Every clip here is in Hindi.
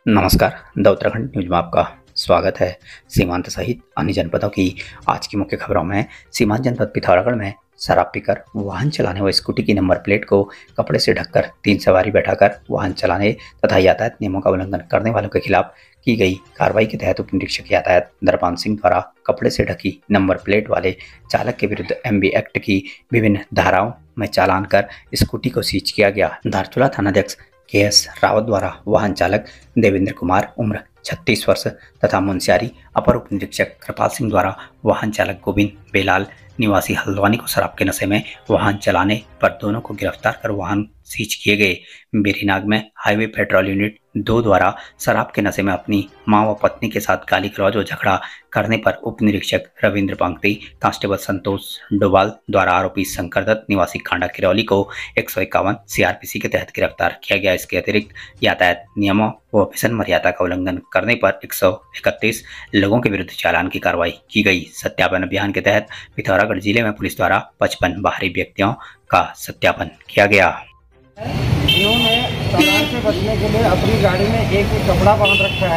नमस्कार। द उत्तराखंड न्यूज में आपका स्वागत है। सीमांत सहित अन्य जनपदों की आज की मुख्य खबरों में सीमांत जनपद पिथौरागढ़ में शराब पीकर वाहन चलाने व स्कूटी की नंबर प्लेट को कपड़े से ढककर 3 सवारी बैठाकर वाहन चलाने तथा यातायात नियमों का उल्लंघन करने वालों के खिलाफ की गई कार्रवाई के तहत उप निरीक्षक यातायात दरपान सिंह द्वारा कपड़े से ढकी नंबर प्लेट वाले चालक के विरुद्ध MB एक्ट की विभिन्न धाराओं में चालान कर स्कूटी को सीज किया गया। धारचूला थानाध्यक्ष KS रावत द्वारा वाहन चालक देवेंद्र कुमार उम्र 36 वर्ष तथा मुंशियारी अपर उप निरीक्षक कृपाल सिंह द्वारा वाहन चालक गोविंद बेलाल निवासी हल्द्वानी को शराब के नशे में वाहन चलाने पर दोनों को गिरफ्तार कर वाहन सीज किए गए। बेरीनाग में हाईवे पेट्रोल यूनिट 2 द्वारा शराब के नशे में अपनी मां व पत्नी के साथ गाली गलौज व झगड़ा करने पर उप निरीक्षक रविंद्र पंक्ति कांस्टेबल संतोष डोभाल द्वारा आरोपी शंकर दत्त निवासी खांडा किरौली को 151 CRPC के तहत गिरफ्तार किया गया। इसके अतिरिक्त यातायात नियमों व मिशन मर्यादा का उल्लंघन करने पर 131 लोगों के विरुद्ध चालान की कार्रवाई की गई। सत्यापन अभियान के तहत पिथौरागढ़ जिले में पुलिस द्वारा 55 बाहरी व्यक्तियों का सत्यापन किया गया। इन्होंने चालान से बचने के लिए अपनी गाड़ी में एक कपड़ा बांध रखा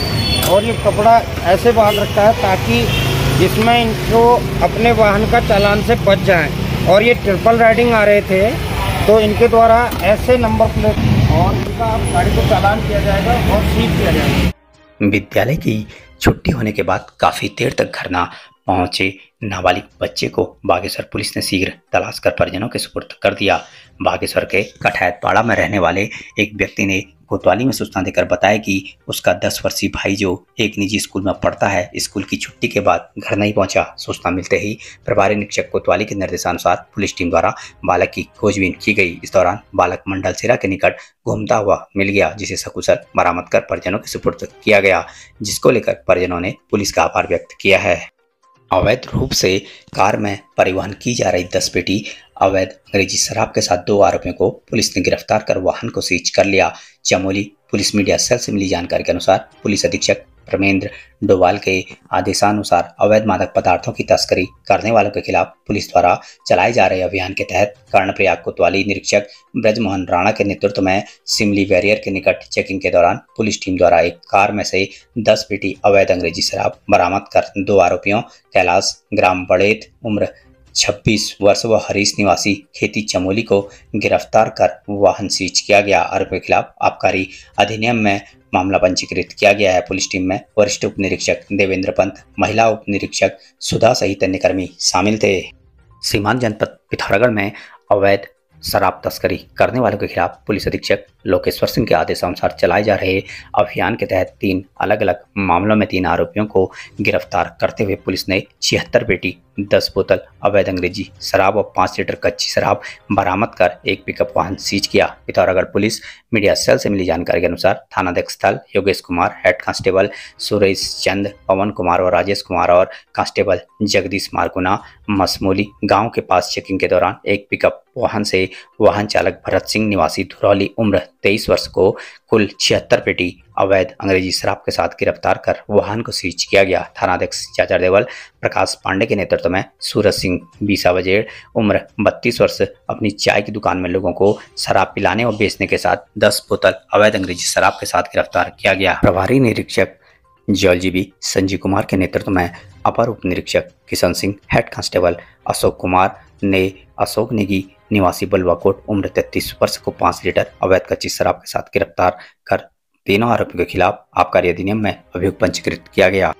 है और ये कपड़ा ऐसे बांध रखा है ताकि जिसमें इनको अपने वाहन का चालान से बच जाएं। और ये ट्रिपल राइडिंग आ रहे थे तो इनके द्वारा ऐसे नंबर प्लेट और इनका गाड़ी को चालान किया जाएगा और सीज किया जाएगा। विद्यालय की छुट्टी होने के बाद काफी देर तक घर न पहुंचे नाबालिग बच्चे को बागेश्वर पुलिस ने शीघ्र तलाश कर परिजनों के सुपुर्द कर दिया। बागेश्वर के कठायतपाड़ा में रहने वाले एक व्यक्ति ने कोतवाली में सूचना देकर बताया कि उसका 10 वर्षीय भाई जो एक निजी स्कूल में पढ़ता है, स्कूल की छुट्टी के बाद घर नहीं पहुंचा। सूचना मिलते ही प्रभारी निरीक्षक कोतवाली के निर्देशानुसार पुलिस टीम द्वारा बालक की खोजबीन की गई। इस दौरान बालक मंडल सिरा के निकट घूमता हुआ मिल गया, जिसे सकुशल बरामद कर परिजनों के सुपुर्द किया गया, जिसको लेकर परिजनों ने पुलिस का आभार व्यक्त किया है। अवैध रूप से कार में परिवहन की जा रही 10 पेटी अवैध अंग्रेजी शराब के साथ 2 आरोपियों को पुलिस ने गिरफ्तार कर वाहन को सीज कर लिया। चमोली पुलिस मीडिया सेल से मिली जानकारी के अनुसार पुलिस अधीक्षक प्रमेंद्र डोभाल के आदेशानुसार अवैध मादक पदार्थों की तस्करी करने वालों के खिलाफ पुलिस द्वारा चलाए जा रहे अभियान के तहत कर्णप्रयाग कोतवाली निरीक्षक ब्रजमोहन राणा के नेतृत्व में सिमली बैरियर के निकट चेकिंग के दौरान पुलिस टीम द्वारा एक कार में से 10 पेटी अवैध अंग्रेजी शराब बरामद कर 2 आरोपियों कैलाश ग्राम बड़ेत उम्र 26 वर्ष व हरीश निवासी खेती चमोली को गिरफ्तार कर वाहन सीज किया गया। आरोपियों के खिलाफ आबकारी अधिनियम में मामला पंजीकृत किया गया है। पुलिस टीम में वरिष्ठ उप निरीक्षक देवेंद्र पंत, महिला उप निरीक्षक सुधा सहित अन्य कर्मी शामिल थे। सीमांत जनपद पिथौरागढ़ में अवैध शराब तस्करी करने वालों के खिलाफ पुलिस अधीक्षक लोकेश्वर सिंह के आदेशानुसार चलाए जा रहे अभियान के तहत 3 अलग अलग मामलों में 3 आरोपियों को गिरफ्तार करते हुए पुलिस ने 76 पेटी 10 बोतल अवैध अंग्रेजी शराब और 5 लीटर कच्ची शराब बरामद कर एक पिकअप वाहन सीज किया। पिथौरागढ़ पुलिस मीडिया सेल से मिली जानकारी के अनुसार थानाध्यक्ष स्थल योगेश कुमार, हेड कांस्टेबल सुरेश चंद, पवन कुमार और राजेश कुमार और कांस्टेबल जगदीश मारकुना मसमूली गांव के पास चेकिंग के दौरान एक पिकअप वाहन से वाहन चालक भरत सिंह निवासी धुरौली उम्र 23 वर्ष को कुल 76 पेटी अवैध अंग्रेजी शराब के साथ गिरफ्तार कर वाहन को सीज किया गया। थानाध्यक्ष चाचा देवल प्रकाश पांडे के नेतृत्व में सूरज सिंह बीसा बजेड़ उम्र 32 वर्ष अपनी चाय की दुकान में लोगों को शराब पिलाने और बेचने के साथ 10 बोतल अवैध अंग्रेजी शराब के साथ गिरफ्तार किया गया। प्रभारी निरीक्षक जलजीबी संजीव कुमार के नेतृत्व में अपर उप निरीक्षक किशन सिंह, हेड कांस्टेबल अशोक कुमार ने अशोक नेगी निवासी बलवाकोट उम्र 33 वर्ष को 5 लीटर अवैध कच्ची शराब के साथ गिरफ्तार कर तीनों आरोपियों के खिलाफ आबकारी अधिनियम में अभियोग पंजीकृत किया गया।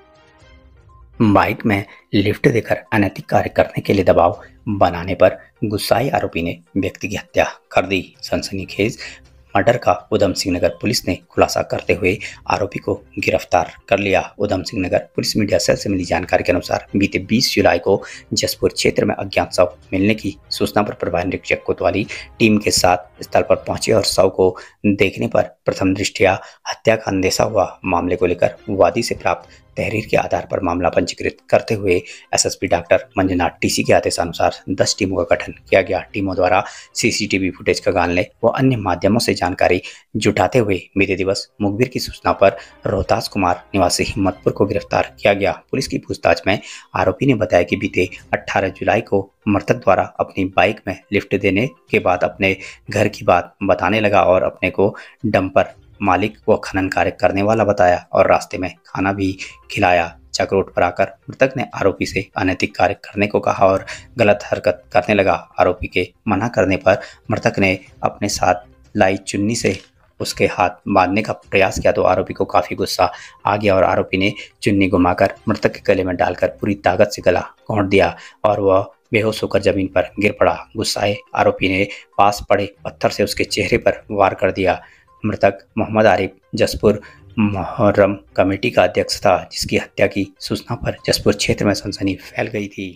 बाइक में लिफ्ट देकर अनैतिक कार्य करने के लिए दबाव बनाने पर गुस्साए आरोपी ने व्यक्ति की हत्या कर दी। सनसनीखेज मर्डर का उधम सिंह नगर पुलिस ने खुलासा करते हुए आरोपी को गिरफ्तार कर लिया। Udham Singh Nagar police media cell से मिली जानकारी के अनुसार बीते 20 जुलाई को जसपुर क्षेत्र में अज्ञात शव मिलने की सूचना पर प्रभारी निरीक्षक कोतवाली टीम के साथ स्थल पर पहुंचे और शव को देखने पर प्रथम दृष्टया हत्या का अंदेशा हुआ। मामले को लेकर वादी से प्राप्त तहरीर के आधार पर मामला पंजीकृत करते हुए SSP डॉक्टर मंजुनाथ TC के आदेशानुसार 10 टीमों का गठन किया गया। टीमों द्वारा CCTV फुटेज खंगालने व अन्य माध्यमों से जानकारी जुटाते हुए बीते दिवस मुखबिर की सूचना पर रोहतास कुमार निवासी हिम्मतपुर को गिरफ्तार किया गया। पुलिस की पूछताछ में आरोपी ने बताया कि बीते 18 जुलाई को मृतक द्वारा अपनी बाइक में लिफ्ट देने के बाद अपने घर की बात बताने लगा और अपने को डंपर मालिक व खनन कार्य करने वाला बताया और रास्ते में खाना भी खिलाया। चक रोड पर आकर मृतक ने आरोपी से अनैतिक कार्य करने को कहा और गलत हरकत करने लगा। आरोपी के मना करने पर मृतक ने अपने साथ लाई चुन्नी से उसके हाथ बांधने का प्रयास किया तो आरोपी को काफी गुस्सा आ गया और आरोपी ने चुन्नी घुमाकर मृतक के गले में डालकर पूरी ताकत से गला घोंट दिया और वह बेहोश होकर जमीन पर गिर पड़ा। गुस्साए आरोपी ने पास पड़े पत्थर से उसके चेहरे पर वार कर दिया। मृतक मोहम्मद आरिफ जसपुर मुहर्रम कमेटी का अध्यक्ष था, जिसकी हत्या की सूचना पर जसपुर क्षेत्र में सनसनी फैल गई थी।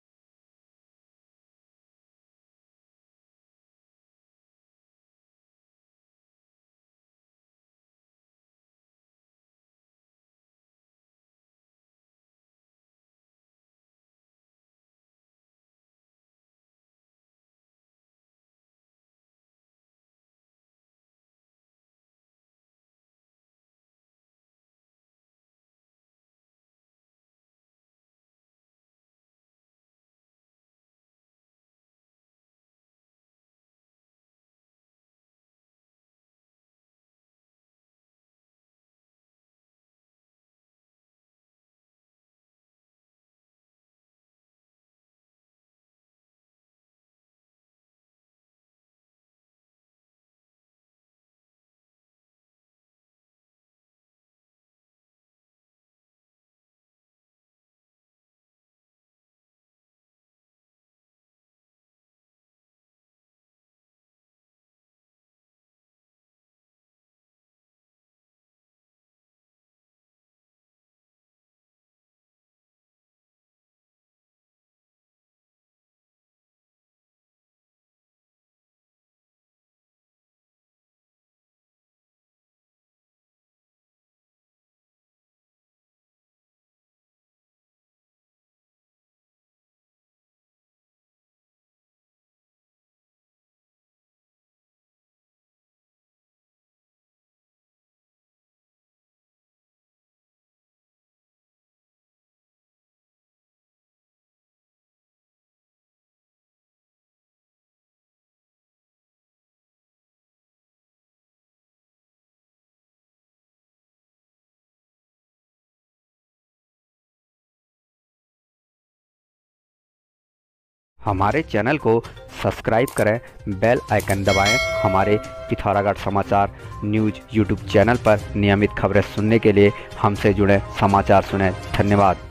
हमारे चैनल को सब्सक्राइब करें, बेल आइकन दबाएं। हमारे पिथौरागढ़ समाचार न्यूज़ यूट्यूब चैनल पर नियमित खबरें सुनने के लिए हमसे जुड़ें, समाचार सुनें। धन्यवाद।